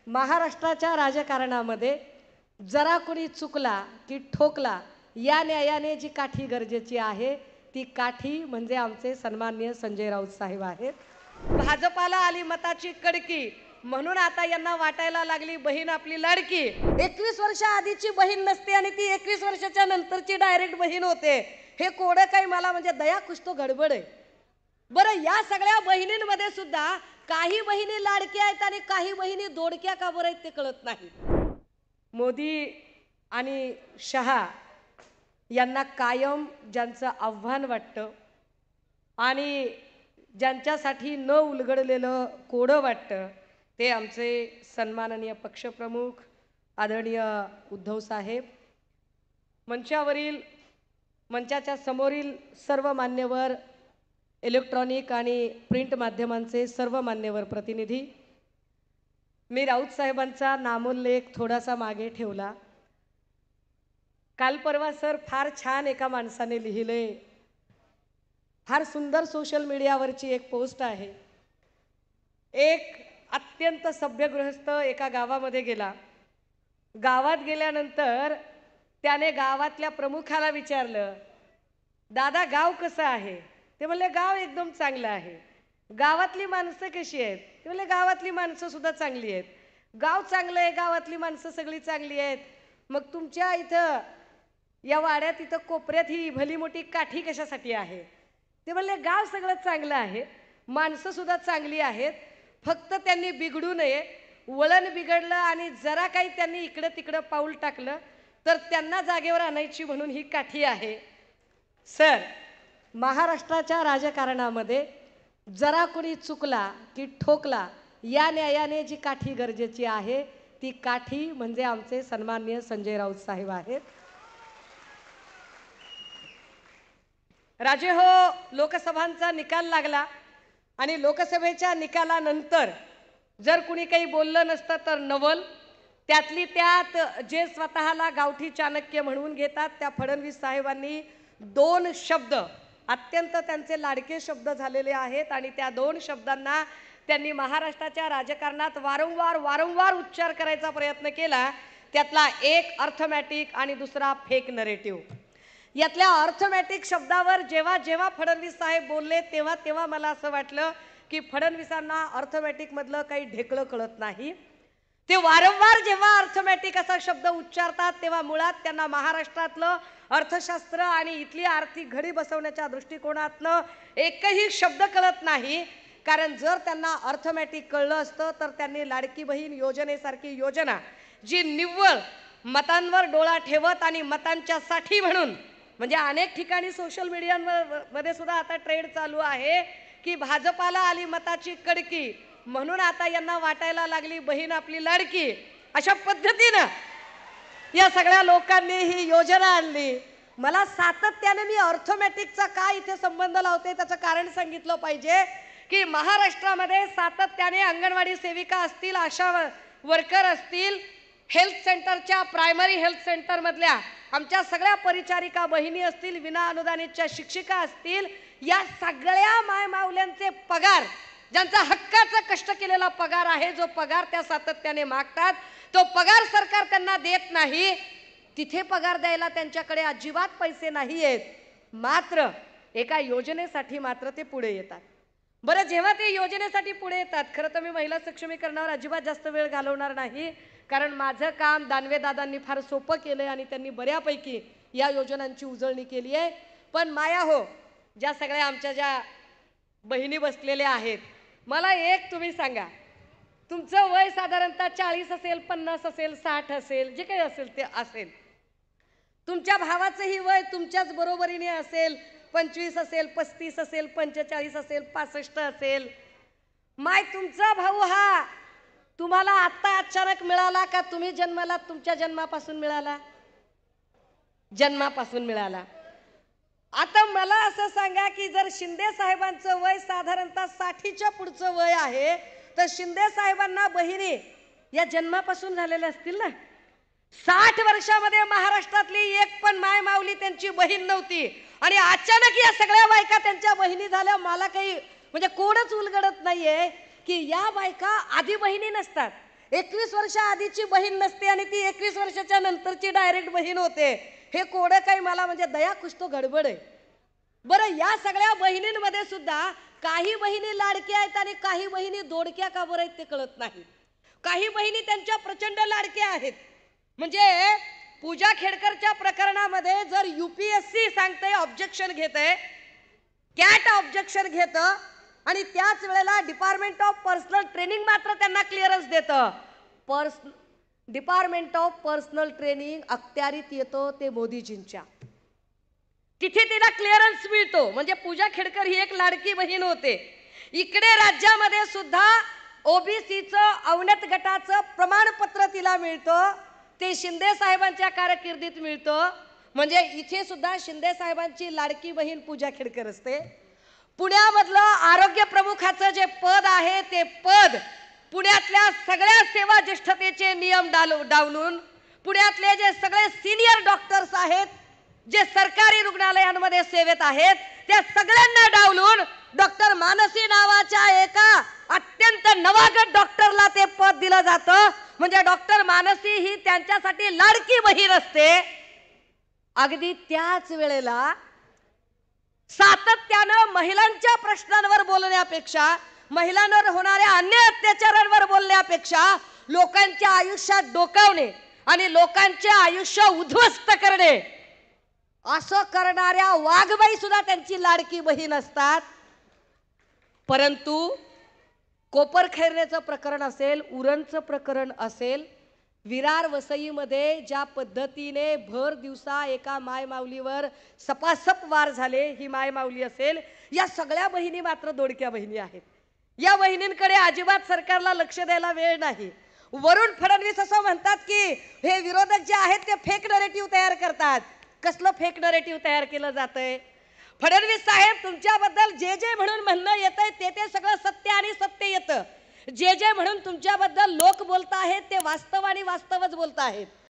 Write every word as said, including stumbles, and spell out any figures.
महाराष्ट्राच्या राजकारणामध्ये जरा कोणी चुकला की ठोकला या न्यायाने जी काठी गरजेची आहे ती काठी म्हणजे आमचे सन्माननीय संजय राऊत साहेब आहेत। भाजपाला आली मताची कडकी म्हणून आता यांना वाटायला लागली बहीण आपली लाडकी। एकवीस वर्ष आधीची बहीण नसते आणि ती एकवीस वर्षाच्या नंतरची डायरेक्ट बहीण होते। हे कोडं काही मला म्हणजे दया कुछ तो गडबड आहे। बरं या सगळ्या बहिणींमध्ये सुद्धा काही बहिणी लाडक्या आहेत आणि काही बहिणी दोडक्या का बरं आहेत ते कळत नाही। मोदी आणि शहा यांना कायम ज्यांचं आव्हान वाटतं आणि ज्यांच्यासाठी न उलगडलेलं कोडं वाटतं ते आमचे सन्माननीय पक्षप्रमुख आदरणीय उद्धव साहेब। मंचावरील मंचाच्या समोरील सर्व मान्यवर इलेक्ट्रॉनिक आणि प्रिंट माध्यमांचे सर्व मान्यवर प्रतिनिधी, मी राऊत साहेबांचा नामोल्लेख थोडासा मागे ठेवला। काल परवा सर फार छान एका माणसाने लिहिले, फार सुंदर सोशल मीडियावरची एक पोस्ट आहे। एक अत्यंत सभ्य गृहस्थ एका गावामध्ये गेला। गावात गेल्यानंतर त्याने गावातल्या प्रमुखाला विचारलं, दादा गाव कसं आहे? ते म्हणले गाव एकदम चांगलं आहे। गावातली माणसं कशी आहेत? ते म्हणले गावातली माणसं सुद्धा चांगली आहेत। गाव चांगलं आहे, गावातली माणसं सगळी चांगली आहेत, मग तुमच्या इथं या वाड्यात इथं कोपऱ्यात ही भली मोठी काठी कशासाठी आहे? ते म्हणले गाव सगळं चांगलं आहे, माणसं सुद्धा चांगली आहेत, फक्त त्यांनी बिघडू नये, वळण बिघडलं आणि जरा काही त्यांनी इकडं तिकडं पाऊल टाकलं तर त्यांना जागेवर आणायची म्हणून ही काठी आहे। सर महाराष्ट्राच्या राजकारणामध्ये जरा कोणी चुकला की ठोकला या न्यायाने जी काठी गरजेची आहे ती काठी म्हणजे आमचे सन्माननीय संजय राऊत साहेब आहेत। राजे हो, लोकसभांचा निकाल लागला आणि लोकसभेच्या निकालानंतर जर कुणी काही बोललं नसतं तर नवल। त्यातली त्यात जे स्वतःला गावठी चाणक्य म्हणून घेतात त्या फडणवीस साहेबांनी दोन शब्द अत्यंत त्यांचे लाडके शब्द झालेले आहेत आणि त्या दोन शब्दांना त्यांनी महाराष्ट्राच्या राजकारणात वारंवार वारंवार उच्चार करायचा प्रयत्न केला। त्यातला एक अर्थमॅटिक आणि दुसरा फेक नरेटिव्ह। यातल्या अर्थमॅटिक शब्दावर जेव्हा जेव्हा फडणवीस साहेब बोलले तेव्हा तेव्हा मला असं वाटलं की फडणवीसांना अर्थमॅटिक मधलं काही ढेकळं कळत नाही। ते वारंवार जेव्हा अर्थमॅटिक असा शब्द उच्चारतात तेव्हा मुळात त्यांना महाराष्ट्रातलं अर्थशास्त्र आणि इथली आर्थिक घडी बसवण्याच्या दृष्टिकोनातनं एकही शब्द कळत नाही। कारण जर त्यांना अर्थमॅटिक कळलं असतं तर त्यांनी लाडकी बहीण योजनेसारखी योजना जी निव्वळ मतांवर डोळा ठेवत आणि मतांच्या साठी म्हणून, म्हणजे अनेक ठिकाणी सोशल मीडियामध्ये सुद्धा आता ट्रेंड चालू आहे की भाजपाला आली मताची कडकी म्हणून आता यांना वाटायला लागली बहीण आपली लाडकी, अशा पद्धतीनं या सगळ्या लोकांनी ही योजना आणली। मला सातत्याने मी अर्थमॅटिकचा काय इथे संबंध लावते त्याचं कारण सांगितलं पाहिजे की महाराष्ट्रामध्ये सातत्याने अंगणवाडी सेविका असतील, आशा वर्कर असतील, हेल्थ सेंटरच्या प्रायमरी हेल्थ सेंटर मधल्या आमच्या सगळ्या परिचारिका बहिणी असतील, विना अनुदानितच्या शिक्षिका असतील, या सगळ्या मायमाऊल्यांचे पगार, ज्यांचा हक्काचा कष्ट केलेला पगार आहे, जो पगार त्या सातत्याने मागतात तो पगार सरकार त्यांना देत नाही। तिथे पगार द्यायला त्यांच्याकडे अजिबात पैसे नाही आहेत, मात्र एका योजनेसाठी मात्र ते पुढे येतात। बरं जेव्हा ते योजनेसाठी पुढे येतात, खरं तर मी महिला सक्षमीकरणावर अजिबात जास्त वेळ घालवणार नाही, कारण माझं काम दानवे दादांनी फार सोपं केलंय आणि त्यांनी बऱ्यापैकी या योजनांची उजळणी केली आहे। पण माया हो, ज्या सगळ्या आमच्या ज्या बहिणी बसलेल्या आहेत, मला एक तुम्ही सांगा, तुमचं वय साधारणतः चाळीस असेल, पन्नास असेल, साठ असेल, जे काही असेल ते असेल, तुमच्या भावाचंही वय तुमच्याच बरोबरीने असेल, पंचवीस असेल, पस्तीस असेल, पंचेचाळीस असेल, पासष्ट असेल। माय तुमचा भाऊ हा तुम्हाला आता अचानक मिळाला का तुम्ही जन्माला तुमच्या जन्मापासून मिळाला? जन्मापासून मिळाला। आता मला असं सांगा की जर शिंदे साहेबांचं वय साधारणतः साठीच्या पुढचं वय आहे तर शिंदे साहेबांना बहिणी या जन्मापासून झालेल्या असतील ना? साठ वर्षामध्ये महाराष्ट्रातली एक पण माय माऊली त्यांची बहीण नव्हती आणि अचानक या सगळ्या बायका त्यांच्या बहिणी झाल्या। मला काही म्हणजे कोणच उलगडत नाहीये की या बायका आधी बहिणी नसतात, एकवीस वर्षा आधीची बहीण नसते आणि ती एकवीस वर्षाच्या नंतरची डायरेक्ट बहीण होते. हे कोडं काही मला म्हणजे दया कुछ तो गडबड आहे. बरं, या सगळ्या बहिणींमध्ये सुद्धा काही बहिणी लाडक्या आहेत आणि काही बहिणी दोडक्या का बरं आहेत ते कळत नाही. काही बहिणी त्यांच्या प्रचंड लाडक्या आहेत. म्हणजे पूजा खेडकरच्या प्रकरणामध्ये जर युपीएससी सांगते ऑब्जेक्शन घेते, कॅट ऑब्जेक्शन घेतं आणि त्याच वेळेला डिपार्टमेंट ऑफ पर्सनल ट्रेनिंग मात्र त्यांना क्लिअरन्स देतं. पर्स डिपार्टमेंट ऑफ पर्सनल ट्रेनिंग अखत्यारीत येतो ते मोदीजींच्या, तिथे तिला क्लिअरन्स मिळतो. म्हणजे पूजा खेडकर ही एक लाडकी बहीण होते. इकडे राज्यामध्ये सुद्धा ओबीसीचं अवनत गटाचं प्रमाणपत्र तिला मिळतं, ते शिंदे साहेबांच्या कारकिर्दीत मिळतं. म्हणजे इथे सुद्धा शिंदे साहेबांची लाडकी बहीण पूजा खेडकर असते. पुण्यामधलं आरोग्य प्रमुखाचं जे पद आहे ते पद पुण्यातल्या सगळ्या सेवा ज्येष्ठतेचे नियम डावलून, पुण्यातले जे सगळे सिनियर डॉक्टर्स आहेत जे सरकारी रुग्णालयांमध्ये सेवेत आहेत त्या सगळ्यांना डावलून डॉक्टर मानसी नावाच्या एका अत्यंत नवागत डॉक्टरला ते पद दिलं जातं. म्हणजे डॉक्टर मानसी ही त्यांच्यासाठी लाडकी बहीण असते. अगदी त्याच वेळेला सातत्यानं महिलांच्या प्रश्नांवर बोलण्यापेक्षा, महिलांवर होणाऱ्या अन्याय अत्याचारांवर बोलण्यापेक्षा लोकांच्या आयुष्यात डोकावणे आणि लोकांचे आयुष्य उद्ध्वस्त करणे असं करणाऱ्या वाघबाई सुद्धा त्यांची लाडकी बहीण असतात. परंतु कोपरखैरनेचं प्रकरण असेल, उरणचं प्रकरण असेल, विरार वसईमध्ये ज्या पद्धतीने भर दिवसा एका मायमाऊलीवर सपासप वार झाले, ही मायमाऊली असेल, या सगळ्या बहिणी मात्र दोडक्या बहिणी आहेत. या बहिणींकडे अजिबात सरकारला लक्ष द्यायला वेळ नाही. वरुण फडणवीस असं म्हणतात की हे विरोधक जे आहेत ते फेक नरेटिव्ह तयार करतात. कसलं फेक नरेटिव्ह तयार केलं जातंय? फडणवीस साहेब, तुमच्याबद्दल जे जे म्हणून म्हणणं येतंय ते ते सगळं सत्य आणि सत्य येतं. जे जे म्हणून तुमच्याबद्दल लोक बोलत आहेत ते वास्तव आणि वास्तवच बोलत आहेत.